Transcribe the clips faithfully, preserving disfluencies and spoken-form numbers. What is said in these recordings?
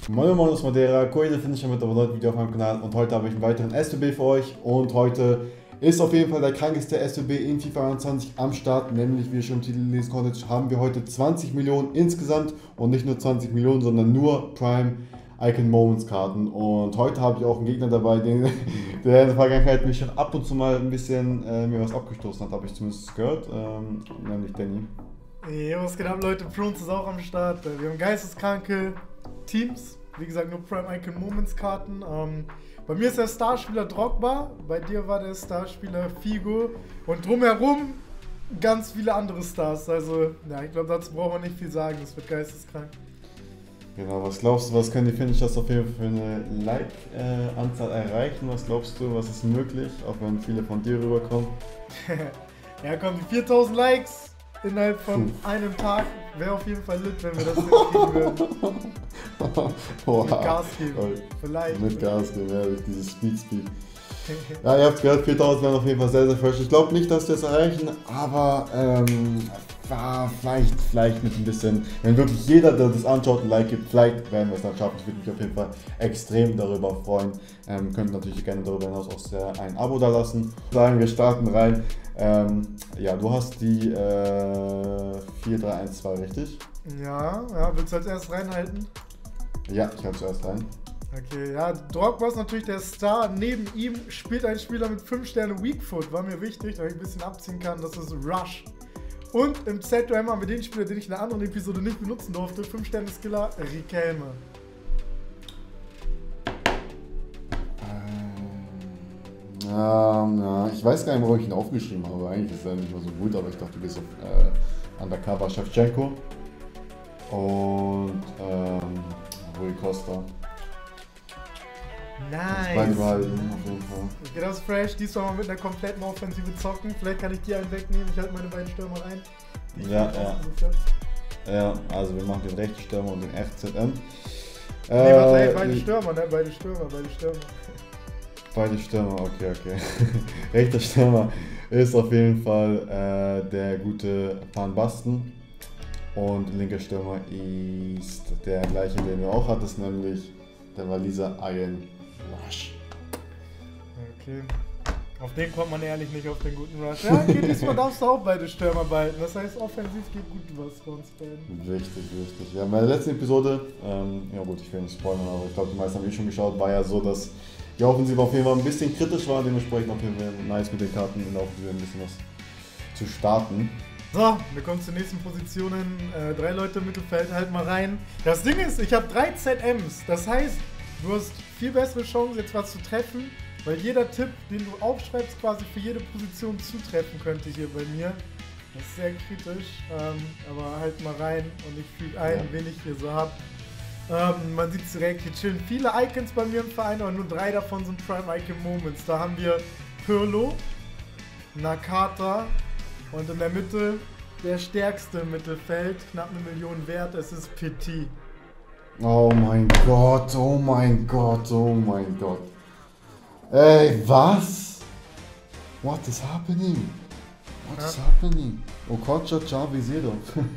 Moin Moin aus Madeira, Koide finde ich mit einem neuen Video auf meinem Kanal und heute habe ich einen weiteren S B B für euch und heute ist auf jeden Fall der krankeste S B B in FIFA einundzwanzig am Start, nämlich wie ihr schon im Titel lesen konntet, haben wir heute zwanzig Millionen insgesamt und nicht nur zwanzig Millionen, sondern nur Prime Icon Moments Karten und heute habe ich auch einen Gegner dabei, den, der in der Vergangenheit mich schon ab und zu mal ein bisschen äh, mir was abgestoßen hat, habe ich zumindest gehört, ähm, nämlich Danny. Jo, was geht ab, Leute? Prunes ist auch am Start. Wir haben geisteskranke Teams. Wie gesagt, nur Prime Icon Moments Karten. Ähm, bei mir ist der Starspieler Drogba, bei dir war der Starspieler Figo und drumherum ganz viele andere Stars. Also, ja, ich glaube, dazu braucht man nicht viel sagen. Das wird geisteskrank. Genau, was glaubst du, was können die Finishers auf jeden Fall für eine Like-Anzahl äh, erreichen? Was glaubst du, was ist möglich, auch wenn viele von dir rüberkommen? Ja, komm, die viertausend Likes innerhalb von Puh. einem Tag wäre auf jeden Fall lit, wenn wir das jetzt kriegen würden. Wow. Mit Gas geben, okay. vielleicht. Mit Gas geben, ja, durch dieses Speed Speed. Ja, ihr habt gehört, viertausend wären auf jeden Fall sehr, sehr fresh. Ich glaube nicht, dass wir es erreichen, aber ähm, vielleicht, vielleicht mit ein bisschen, wenn wirklich jeder, der das anschaut, ein Like gibt, vielleicht werden wir es dann schaffen. Ich würde mich auf jeden Fall extrem darüber freuen. Ähm, könnt natürlich gerne darüber hinaus auch sehr ein Abo da lassen. Sagen wir starten rein. Ähm, ja, du hast die äh, vier drei eins zwei, richtig? Ja, ja, willst du als erstes reinhalten? Ja, ich halte zuerst rein. Okay, ja, Drogba ist natürlich der Star. Neben ihm spielt ein Spieler mit fünf Sterne Weakfoot. War mir wichtig, damit ich ein bisschen abziehen kann. Das ist Rush. Und im Z O M haben wir den Spieler, den ich in einer anderen Episode nicht benutzen durfte. fünf Sterne Skiller, Riquelme. Ähm, ja, ich weiß gar nicht, warum ich ihn aufgeschrieben habe. Eigentlich ist er nicht mehr so gut, aber ich dachte, du bist auf äh, Undercover Shevchenko. Und ähm, Rui Costa. Nice. Beide behalten, auf jeden Fall. Okay, das ist fresh. Diesmal mal mit einer kompletten Offensive zocken. Vielleicht kann ich die einen wegnehmen. Ich halte meine beiden Stürmer rein. Ja, ja. Ja, also wir machen den rechten Stürmer und den R Z M. Nee, äh, warte, ey, beide Stürmer, ne? Beide Stürmer, beide Stürmer. Beide Stürmer, okay, okay. Rechter Stürmer ist auf jeden Fall äh, der gute Van Basten. Und linker Stürmer ist der gleiche, den du auch hattest, nämlich der Waliser Ian Rush. Okay. Auf den kommt man ehrlich nicht, auf den guten Rush. Ja, okay, diesmal darfst du auch beide Stürmer behalten. Das heißt, offensiv geht gut was für uns beiden. Richtig, richtig. Ja, in meiner letzten Episode, ähm, ja gut, ich will nicht spoilern, aber ich glaube, die meisten haben eh schon geschaut, war ja so, dass die Offensive auf jeden Fall ein bisschen kritisch war. Dementsprechend auf jeden Fall nice mit den Karten in der Offensive ein bisschen was zu starten. So, wir kommen zur nächsten Positionen. Äh, drei Leute im Mittelfeld, halt mal rein. Das Ding ist, ich habe drei Z Ms. Das heißt, du hast viel bessere Chancen, jetzt was zu treffen, weil jeder Tipp, den du aufschreibst, quasi für jede Position zutreffen könnte hier bei mir. Das ist sehr kritisch, ähm, aber halt mal rein und ich fühle ein, ja, wen ich hier so habe. Ähm, man sieht direkt, hier chillen viele Icons bei mir im Verein, aber nur drei davon sind Prime Icon Moments. Da haben wir Pirlo, Nakata und in der Mitte der stärkste im Mittelfeld, knapp eine Million wert, es ist Petit. Oh mein Gott, oh mein Gott, oh mein Gott. Ey, was? What is happening? What is happening? Okocha Xavi Zero.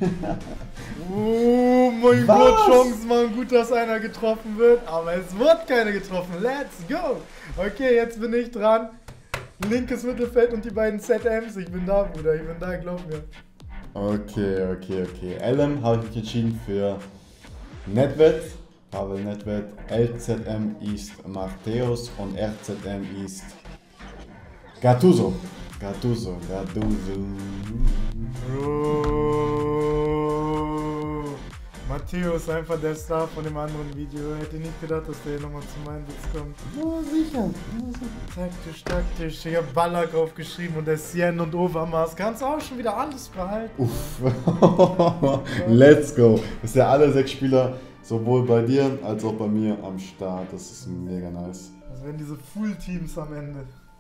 Oh mein was? Gott, Chancen waren gut, dass einer getroffen wird, aber es wird keine getroffen. Let's go! Okay, jetzt bin ich dran. Linkes Mittelfeld und die beiden Z Ms. Ich bin da, Bruder, ich bin da, glaub mir. Okay, okay, okay. L M habe ich mich entschieden für Nedved, Pavel Nedved, L Z M ist Matthäus und R Z M ist Gattuso. Gattuso, Gattuso. Bro. Matthäus ist einfach der Star von dem anderen Video. Hätte nicht gedacht, dass der hier nochmal zu meinem Witz kommt. Oh, sicher. Taktisch, taktisch. Ich hab Ballack aufgeschrieben und der Sien und Overmars. Kannst du auch schon wieder alles behalten. Uff. Let's go. Das sind ja alle sechs Spieler, sowohl bei dir als auch bei mir am Start. Das ist mega nice. Das werden diese Full-Teams am Ende.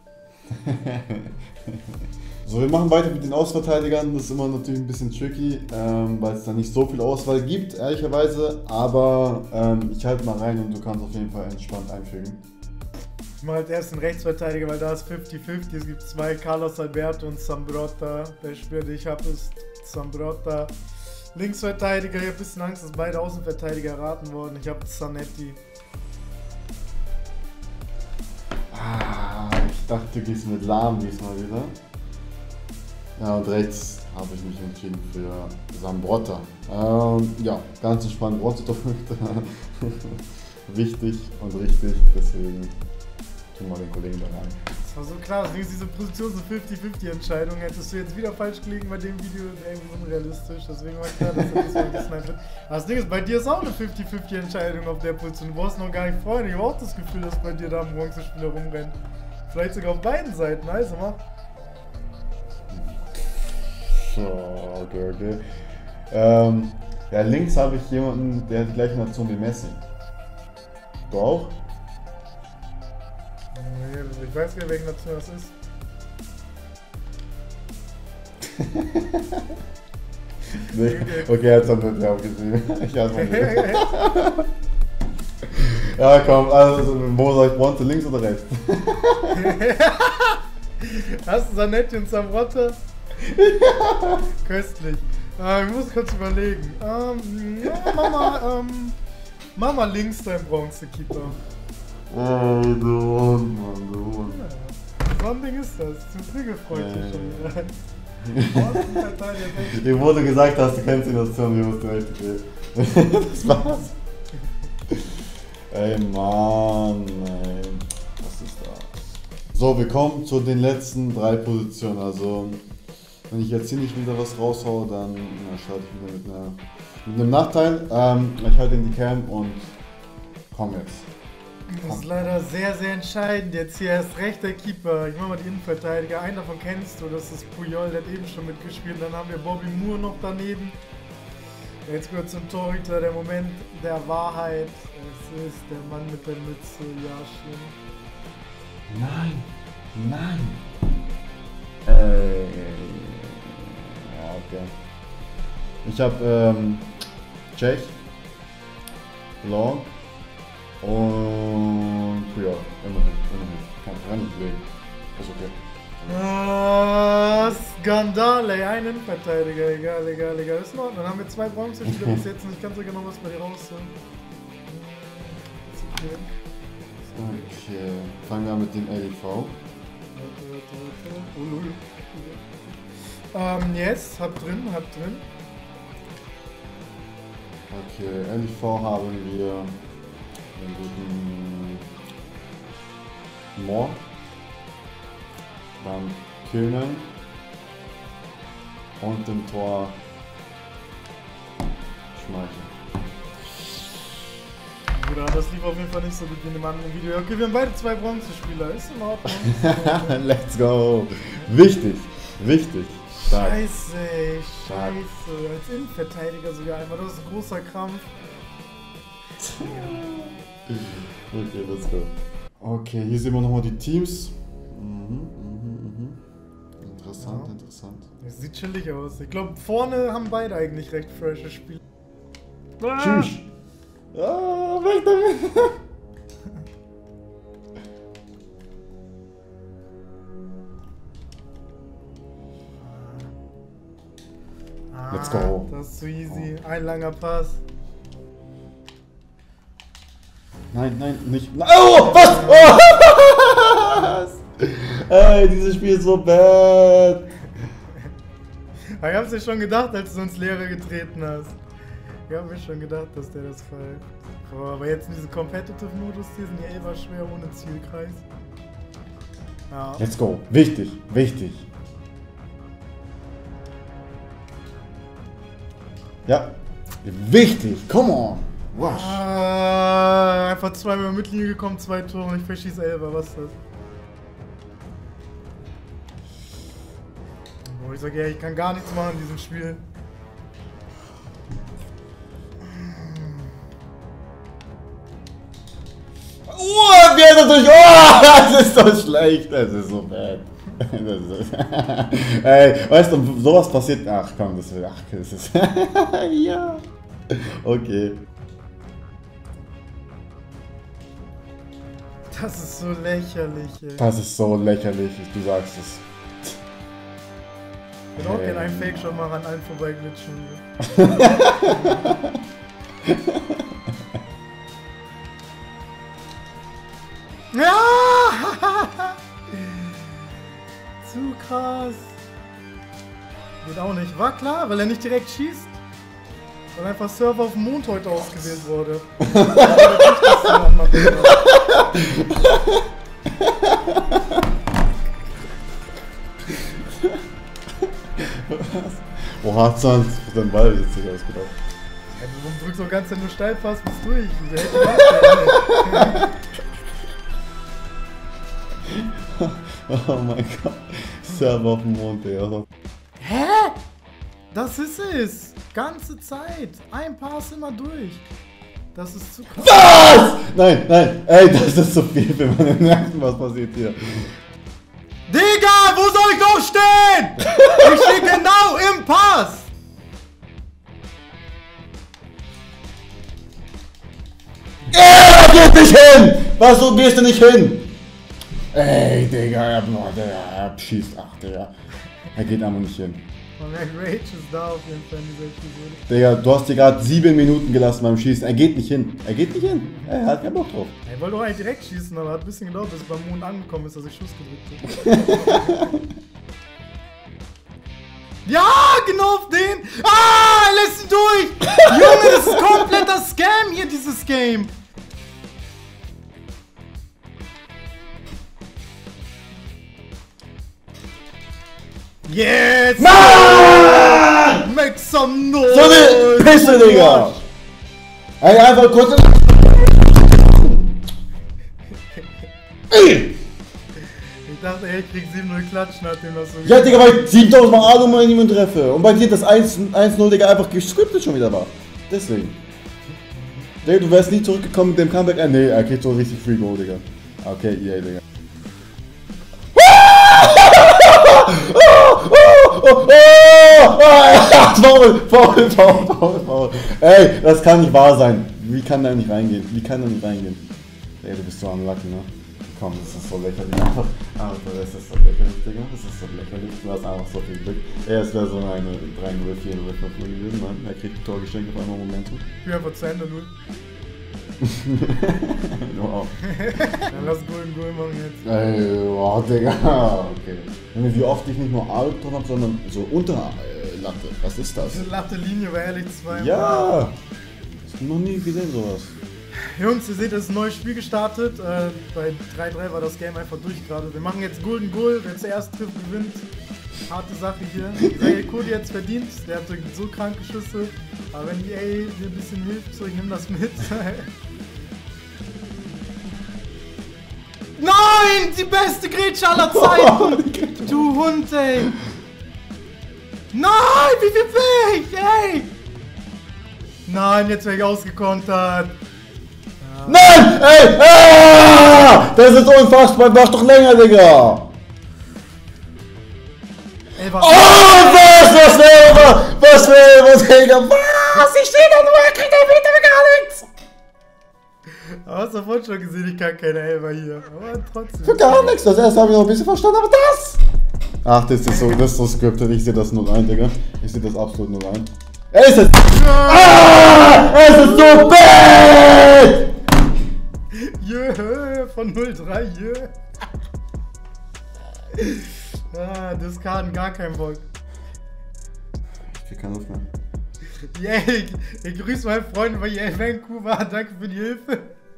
So, wir machen weiter mit den Außenverteidigern. Das ist immer natürlich ein bisschen tricky, ähm, weil es da nicht so viel Auswahl gibt, ehrlicherweise. Aber ähm, ich halte mal rein und du kannst auf jeden Fall entspannt einfügen. Ich mache als ersten Rechtsverteidiger, weil da ist fünfzig fünfzig. Es gibt zwei, Carlos Alberto und Zambrotta. Der Spieler, den ich habe, ist Zambrotta. Linksverteidiger, ich habe ein bisschen Angst, dass beide Außenverteidiger erraten worden. Ich habe Zanetti. Ah, ich dachte, du gehst mit Lahm diesmal wieder. Ja, und rechts habe ich mich entschieden für Zambrotta. Ähm, ja, ganz entspannt. Brotzetoffel. Wichtig und richtig, deswegen tun wir den Kollegen da rein. Das war so klar, deswegen ist diese Position so fünfzig fünfzig Entscheidung. Hättest du jetzt wieder falsch gelegen bei dem Video, irgendwie unrealistisch. Deswegen war klar, dass er diesmal gesniped wird. Aber das Ding ist, bei dir ist auch eine fünfzig fünfzig Entscheidung auf der Position. Du brauchst noch gar nicht freuen. Ich habe auch das Gefühl, dass bei dir da ein Bronzespieler rumrennt. Vielleicht sogar auf beiden Seiten. Also mach. So, okay, okay. Ähm, ja, links habe ich jemanden, der hat die gleiche Nation wie Messi. Du auch? Ich weiß gar nicht, welche Nation das ist. Nee. Okay, jetzt hat er ja aufgeschrieben. Ich hab's mal gesehen. Ja, komm, also wo soll ich Bronze, links oder rechts? Hast du Zanetti und Zambrotta? Ja. Köstlich. Äh, ich muss kurz überlegen. Ähm, ja, mach mal, ähm, mach mal links dein Bronzekeeper. Ey, du Hund, Mann, du Hund. Ja, so ein Ding ist das. Zu früh gefreut hier schon wieder. Dir wurde gesagt, dass du kennst die Nation, wir mussten echt gehen. Das war's. Ey, Mann, ey. Was ist das? So, wir kommen zu den letzten drei Positionen. Also, wenn ich jetzt hier nicht wieder was raushaue, dann na, starte ich wieder mit, einer, mit einem Nachteil. Ähm, ich halte in die Cam und komm jetzt. Das ist leider sehr, sehr entscheidend. Jetzt hier erst recht der Keeper. Ich mach mal die Innenverteidiger. Einen davon kennst du, das ist Puyol, der hat eben schon mitgespielt. Dann haben wir Bobby Moore noch daneben. Jetzt gehört zum Torhüter der Moment der Wahrheit. Es ist der Mann mit der Mütze, Yasin. Nein, nein. Äh, ja, okay. Ich habe ähm, Czech, Long und Puyol. Immerhin, immerhin. Kann ich nicht bewegen. Ist okay. Ah, Skandal, ey, ein Innenverteidiger, egal, egal, egal. Ist in Ordnung. Dann haben wir zwei Bronzespieler bis jetzt und ich kann sogar noch was bei dir rausholen. Okay. Okay, fangen wir an mit dem L I V. Ähm, yes, hab drin, hab drin. Okay, L I V haben wir den guten Moore. Dann Killen und im Tor Schmeichel. Bruder, das lief auf jeden Fall nicht so gut wie in dem anderen Video. Okay, wir haben beide zwei Bronzespieler, ist in Ordnung. Let's go! Wichtig, wichtig. Stark. Scheiße, scheiße. Als Innenverteidiger sogar einmal, das ist ein großer Krampf. Okay, let's go. Okay, hier sehen wir nochmal die Teams. Mhm, mhm, mhm. Interessant, ja. Interessant. Das sieht chillig aus. Ich glaube, vorne haben beide eigentlich recht frische Spiele. Ah! Tschüss! Ah, weg damit! Ah, let's go! Das ist zu easy. Ein langer Pass. Nein, nein, nicht. Nein. Oh, was? Oh, was? Ey, dieses Spiel ist so bad. Ich hab's dir schon gedacht, als du uns Lehrer getreten hast. Ich hab mir schon gedacht, dass der das pfeift. Boah, aber jetzt in diesem Competitive-Modus, hier sind die Elfer schwer ohne Zielkreis. Ja. Let's go. Wichtig, wichtig. Ja. Wichtig, come on. Wasch. Ah, einfach zweimal Mittellinie gekommen, zwei Tore und ich verschieße Elfer, was ist das? Boah, ich sag ja, ich kann gar nichts machen in diesem Spiel. Oh, wir sind durch. Oh, das ist so schlecht. Das ist so bad. Das ist, ey, weißt du, sowas passiert. Ach komm, das ist. Ach, das ist. Ja. Okay. Das ist so lächerlich, ey. Das ist so lächerlich, du sagst es. Ich würde auch gerne einen Fake schon mal an allen vorbeiglitschen. Ja! Zu krass. Geht auch nicht. War klar, weil er nicht direkt schießt. Weil einfach Server auf dem Mond heute ausgewählt wurde. Oh, hat zwanzig Prozent Ball jetzt nicht ausgedacht. Ja, du drückst doch ganz nur Steilpass bis durch. Der hätte oh mein Gott. Server auf dem Mond, ey. Hä? Das ist es. Ganze Zeit. Ein Pass immer durch. Das ist zu krass. Was? Nein, nein. Ey, das ist zu viel für meine Nerven. Was passiert hier? Digga, wo soll ich doch stehen? Ich stehe genau im Pass. Er geht nicht hin! Was, so gehst du nicht hin? Ey, Digga, er, er schießt. Ach, Digga. Er geht einfach nicht hin. Man merkt, Rage ist da auf jeden Fall in dieser Episode. Digga, du hast dir gerade sieben Minuten gelassen beim Schießen. Er geht nicht hin. Er geht nicht hin. Er hat keinen Bock drauf. Er wollte doch eigentlich direkt schießen, aber hat ein bisschen gedauert, bis es beim Mond angekommen ist, dass ich Schuss gedrückt habe. Ja, genau auf den! Ah, er lässt ihn durch! Junge, das ist kompletter Scam hier, dieses Game! Yes! Mann! Make some noise! So eine Pisse, Digga! Ey, einfach kurz... Ey! Ich dachte, ey, ich krieg sieben null Klatsch, nachdem das so... Ja, Digga, weil ich siebentausend Mal A mal niemanden treffe. Und bei dir das eins null, Digga, einfach gescriptet schon wieder war. Deswegen. Digga, du wärst nie zurückgekommen mit dem Comeback. Äh, nee, er kriegt so richtig Free Go, Digga. Okay, E A, Digga. Foul, Foul, Foul, Foul, Foul. Ey, das kann nicht wahr sein. Wie kann der nicht reingehen? Wie kann der nicht reingehen? Ey, du bist so unlucky, ne? Komm, das ist so lächerlich einfach. Aber das ist so lächerlich, Digga. Das ist so lächerlich. Du hast einfach so viel Glück. Ey, es wäre so eine drei null, vier null, fünf null gewesen, Mann. Er kriegt ein Tor geschenkt auf einmal Momentum. Ich bin einfach zu Ende null. Wow. Dann lass Golden Goal machen jetzt. Ey, wow, Digga. Okay. Wie oft ich nicht nur A getroffen habe, sondern so unter äh, Latte. Was ist das? Diese Latte Linie war ehrlich zwei. Ja! Ich hab noch nie gesehen sowas. Jungs, ihr seht, es ist ein neues Spiel gestartet. Äh, bei drei drei war das Game einfach durch gerade. Wir machen jetzt Golden Goal. Wer zuerst trifft, gewinnt. Harte Sache hier. Sei Cody jetzt verdient. Der hat so kranke Schüsse. Aber wenn E A dir ein bisschen hilft, so ich nehme das mit. Nein! Die beste Grätsche aller Zeiten! Du Hund, ey! Nein! Wie viel bin ich? Ey! Nein, jetzt werde ich ausgekontert. Ja. Nein! Ey! Ah! Das ist unfassbar! Mach doch länger, Digga! Ey, was? Oh, was? Was wäre? Was wäre? Was, Digga? Was? Ich stehe da nur, er kriegt ein Meter gar nichts! Aber hast du vorhin schon gesehen, ich kann keine Elfer hier. Aber trotzdem. Für gar nichts. Das erste habe ich noch ein bisschen verstanden, aber das! Ach, das ist so, das ist so scripted. Ich sehe das null eins, Digga. Ich sehe das absolut null eins. Er ist es! Ah! Es ist so bad! Jö, von null drei, jö. Ah, das kann gar kein Bock. Ich krieg keine Luft mehr. Yay, ich grüße meinen Freund bei Yay Vancouver. Danke für die Hilfe.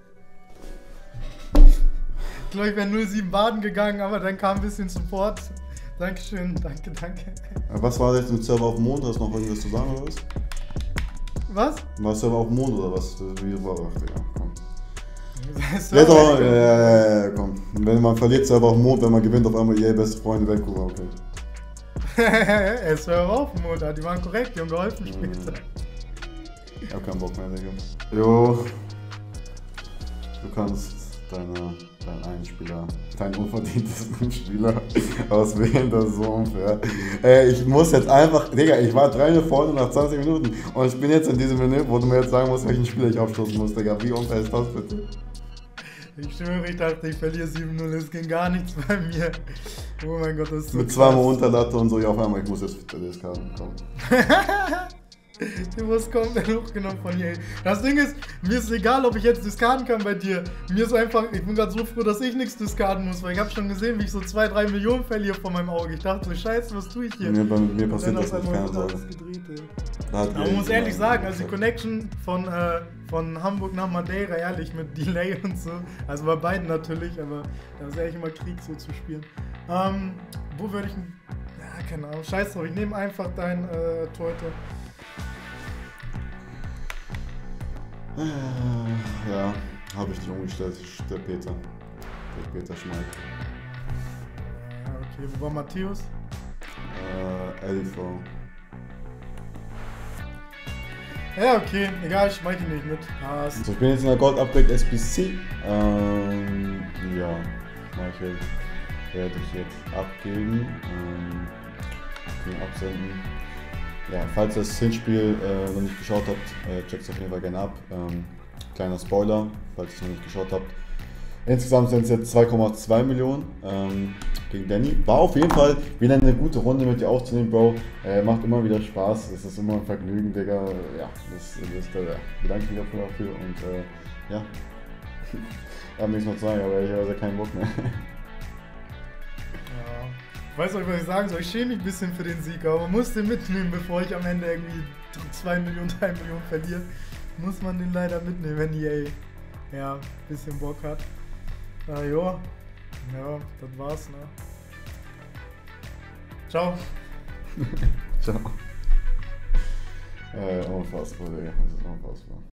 Ich glaube, ich wäre null sieben baden gegangen, aber dann kam ein bisschen Support. Dankeschön, danke, danke. Was war das mit Server auf dem Mond? Hast du noch irgendwas zu sagen oder was? Was? War Server auf dem Mond oder was? Wie war das? Ja, komm. So, Jetzt auch, ja, ja, ja, komm. Wenn man verliert, Server auf dem Mond, wenn man gewinnt, auf einmal Yay, beste Freunde Vancouver, okay. Es war auf dem Mond, die waren korrekt, die haben geholfen später. Ich hab keinen Bock mehr, Digga. Jo. Du kannst deine, deinen einen Spieler, deinen unverdientesten Spieler auswählen, das ist so unfair. Ey, ich muss jetzt einfach, Digga, ich war drei null vorne nach zwanzig Minuten und ich bin jetzt in diesem Menü, wo du mir jetzt sagen musst, welchen Spieler ich aufstoßen muss, Digga. Wie unfair ist das bitte? Ich schwöre, ich dachte, ich verliere sieben null, es ging gar nichts bei mir. Oh mein Gott, das ist so Mit zweimal Unterlatte und so, ja, auf einmal, ich muss jetzt für das Karten kommen. Du musst komplett hochgenommen von E A. Das Ding ist, mir ist egal, ob ich jetzt diskarden kann bei dir. Mir ist einfach, ich bin gerade so froh, dass ich nichts diskarden muss, weil ich habe schon gesehen, wie ich so zwei, drei Millionen verliere von meinem Auge. Ich dachte so, scheiße, was tue ich hier? Mir, bei mir passiert das nicht, keine Sorge. Gedreht, Da hat Aber man muss ehrlich sagen, also die Connection von, äh, von Hamburg nach Madeira, ehrlich, mit Delay und so, also bei beiden natürlich, aber da ist ehrlich immer Krieg so zu spielen. Ähm, wo würde ich, ja, keine Ahnung, scheiß drauf, ich nehme einfach dein äh, Torhüter. Ja, habe ich nicht umgestellt. Der Peter. Der Peter Schmeid. Ja, okay, wo war Matthäus? Äh, L V. Ja, okay, egal, ich schmeid ihn nicht mit. Passt. Also ich bin jetzt in der Gold Upgrade S B C. Ähm, ja, Michael werde ich jetzt abgeben. Ähm, den absenden. Ja, falls ihr das Hinspiel äh, noch nicht geschaut habt, äh, checkt es auf jeden Fall gerne ab. Ähm, kleiner Spoiler, falls ihr es noch nicht geschaut habt. Insgesamt sind es jetzt zwei Komma zwei Millionen ähm, gegen Danny. War auf jeden Fall wieder eine gute Runde mit dir aufzunehmen, Bro. Äh, macht immer wieder Spaß, es ist immer ein Vergnügen, Digga. Ja, das, das äh, bedanke ich mich dafür und äh, ja. Ich habe nichts mehr zu sagen, aber ich habe also keinen Bock mehr. Ich weiß auch, was ich sagen soll. Ich schäme mich ein bisschen für den Sieg, aber man muss den mitnehmen, bevor ich am Ende irgendwie zwei Millionen, drei Millionen verliere. Muss man den leider mitnehmen, wenn E A ja, ein bisschen Bock hat. Ah, jo. Ja, das war's, ne? Ciao. Ciao. Äh, unfassbar, Digga. Das ist unfassbar.